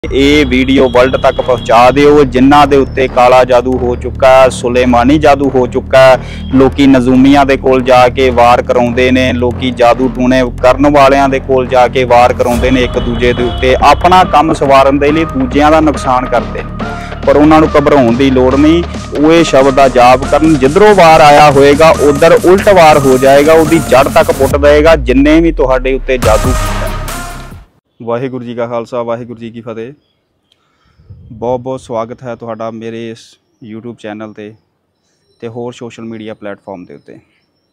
ਇਹ video world ਤੱਕ ਪਹੁੰਚਾ ਦਿਓ ਜਿਨ੍ਹਾਂ ਦੇ ਉੱਤੇ ਕਾਲਾ ਜਾਦੂ ਹੋ ਚੁੱਕਾ ਹੈ, ਸੁਲੇਮਾਨੀ ਜਾਦੂ ਹੋ ਚੁੱਕਾ ਹੈ। ਲੋਕੀ ਨਜ਼ੂਮੀਆਂ ਦੇ ਕੋਲ ਜਾ ਕੇ ਵਾਰ ਕਰਾਉਂਦੇ ਨੇ, ਲੋਕੀ ਜਾਦੂ ਟੂਣੇ ਕਰਨ ਵਾਲਿਆਂ ਦੇ ਕੋਲ ਜਾ ਕੇ ਵਾਰ ਕਰਾਉਂਦੇ ਨੇ ਇੱਕ ਦੂਜੇ ਦੇ ਉੱਤੇ, ਆਪਣਾ ਕੰਮ ਸਵਾਰਨ ਦੇ ਲਈ ਦੂਜਿਆਂ ਦਾ ਨੁਕਸਾਨ ਕਰਦੇ ਨੇ। ਪਰ ਉਹਨਾਂ ਨੂੰ ਘਬਰਾਉਣ ਦੀ ਲੋੜ ਨਹੀਂ। ਉਹ ਇਹ ਸ਼ਬਦ ਦਾ ਜਾਪ ਕਰਨ, ਜਿੱਧਰੋਂ ਵਾਰ ਆਇਆ ਹੋਏਗਾ ਉਧਰ ਉਲਟ ਵਾਰ ਹੋ ਜਾਏਗਾ, ਉਹਦੀ ਜੜ ਤੱਕ ਪੁੱਟ ਦੇਗਾ ਜਿੰਨੇ ਵੀ ਤੁਹਾਡੇ ਉੱਤੇ ਜਾਦੂ ਕੀਤਾ। ਵਾਹਿਗੁਰੂ जी का खालसा, वाहिगुरू जी की फतेह। बहुत बहुत स्वागत है तुहाडा मेरे इस यूट्यूब चैनल ते होर सोशल मीडिया प्लेटफॉर्म के उत्ते।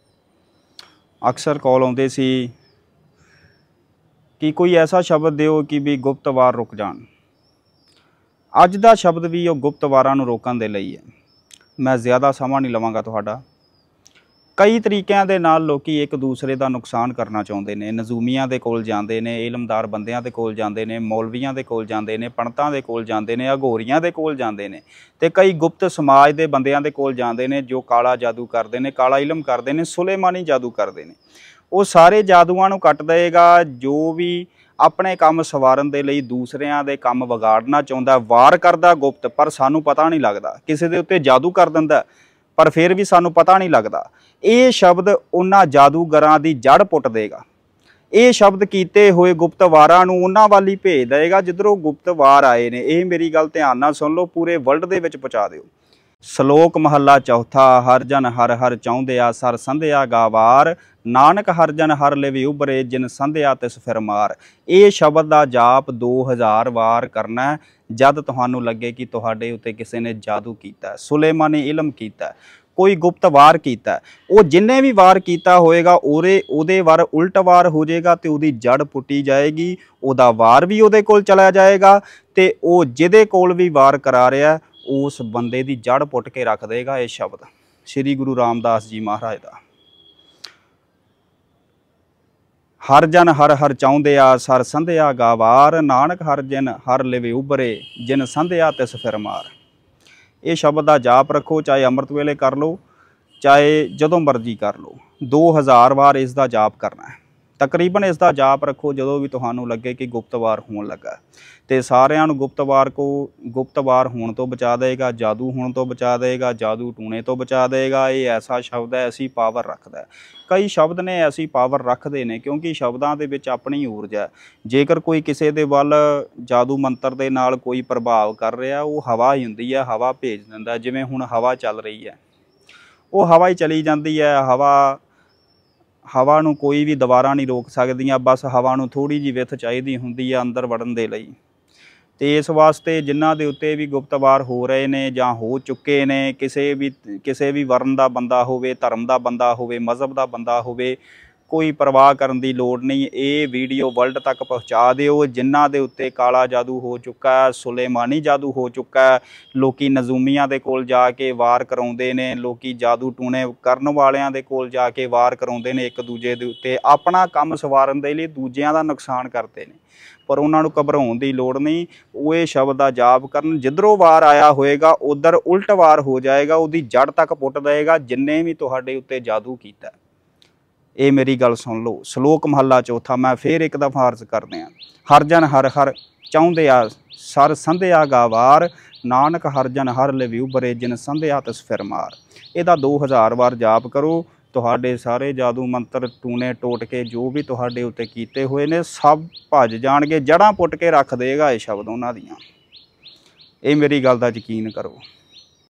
अक्सर कॉल आउंदे सी कि कोई ऐसा शब्द दिओ कि भी गुप्त वार रुक जाण। अज दा शब्द भी वो गुप्त वारां नूं रोकण दे लई है। मैं ज़्यादा समा नहीं लवांगा तुहाडा। कई तरीकों के नाल लोकी एक दूसरे का नुकसान करना चाहते हैं। नजूमियां दे कोल जाते हैं, इलमदार बंदियां दे कोल जाते हैं, मौलवियां दे कोल जाते हैं, पंडितां दे कोल जाते हैं, अघोरियां दे कोल जाते हैं, ते कई गुप्त समाज के बंदियां दे कोल जाते हैं जो काला जादू करते हैं, काला इलम करते हैं, सुलेमानी जादू करते हैं। वो सारे जादूआं नूं कट देगा जो भी अपने काम सवारन दे लई दूसरिਆਂ दे काम विगाड़ना चाहुंदा, वार करदा गुप्त, पर सानू पता नहीं लगता। किसी दे उत्ते जादू कर दिंदा पर फिर भी सानू पता नहीं लगता। ये शब्द उन्हां जादूगरां दी जड़ पुट देगा। ये शब्द कीते हुए गुप्त वारां नूं उन्हां वाल ही भेज देगा जिधरों गुप्त वार आए ने। ये मेरी गल ध्यान नाल सुन लो, पूरे वर्ल्ड दे विच पहुंचा दिओ। श्लोक महला चौथा, हर जन हर हर चाहुंदिया सर संध्या गावार, नानक हर जन हर लिवि उभरे जिन संध्या तिस फिर मार। ये शब्द का जाप 2000 वार करना है जद तुहानू लगे कि तुहाडे उत्ते किसी ने जादू कीता, सुलेमानी इलम कीता, कोई गुप्त वार कीता। वो जिन्हें भी वार किया होएगा ओदे वार उल्ट वार हो जाएगा तो उहदी जड़ पुट्टी जाएगी, उहदा वार भी उहदे कोल चला जाएगा ते वो जिहदे कोल भी वार करा रहा उस बंदे दी जड़ पुट के रख देगा। ये शब्द श्री गुरु रामदास जी महाराज दा। हर जन हर हर चाहुंदिया सर संध्या गावार, नानक हर जन हर लिवि उभरे जिन संध्या तिस फिर मार। ये शब्द का जाप रखो, चाहे अमृत वेले कर लो, चाहे जदों मर्जी कर लो। 2000 वार इसका जाप करना है। तकरीबन इसका जाप रखो जदों भी तुहानू लगे कि गुप्तवार होने लगा, तो सारिਆਂ ਨੂੰ गुप्तवार होने तो बचा देगा, जादू होने तो बचा देगा, जादू टूने तो बचा देगा। ये ऐसा शब्द है, ऐसी पावर रखता है। कई शब्द ने ऐसी पावर रखते हैं क्योंकि शब्दों के विच अपनी ऊर्जा है। जेकर कोई किसी दे वल जादू मंत्र दे नाल कोई प्रभाव कर रहा, वो हवा ही हुंदी है, हवा भेज दिंदा। जिवें हुण हवा चल रही है, वो हवा ही चली जाती है। हवा नूं कोई भी दवारा नहीं रोक सकदियां, बस हवा नूं थोड़ी जी विथ चाहीदी हुंदी है अंदर वड़न दे लई। ते इस वास्ते जिन्हां दे उत्ते भी गुप्तवार हो रहे ने जां हो चुके ने, किसी भी वर्ण का बंदा होवे, धर्म का बंदा होवे, मजहब का बंदा होवे, कोई परवाह करन दी लोड़ नहीं। ये वीडियो वर्ल्ड तक पहुँचा दिओ जिन्हां दे उत्ते काला जादू हो चुका है, सुलेमानी जादू हो चुका है। लोकी नजूमियां दे कोल जाके वार कराउंदे ने, लोकी जादू टूणे करन वालियां दे कोल जाके वार कराउंदे ने एक दूजे दे उत्ते, अपना काम सवारन दे लई दूजिਆਂ ਦਾ ਨੁਕਸਾਨ करते हैं। पर उन्होंने घबराउण दी लोड़ नहीं। वो ये शब्द का जाप करन, जिधरों वार आया होएगा उधर उल्ट वार हो जाएगा, उसकी जड़ तक पुट देगा जिन्ने भी तुहाडे उत्ते जादू कीता। ये मेरी गल सुन लो। श्लोक महला चौथा, मैं फिर एक दफ़ा अर्ज कर दिया। हर जन हर हर चाहुंदिया सर संध्या गावार, नानक हर जन हर लिवि उभरे जिन संध्या तिस फिर मार। इहदा 2000 वार जाप करो, तुहाडे सारे जादू मंत्र टूने टोटके जो भी तुहाडे उत्ते कीते हुए ने सब भज जाणगे, जड़ां पुट के रख देगा ये शब्द उन्हां दियां। ये मेरी गल दा यकीन करो।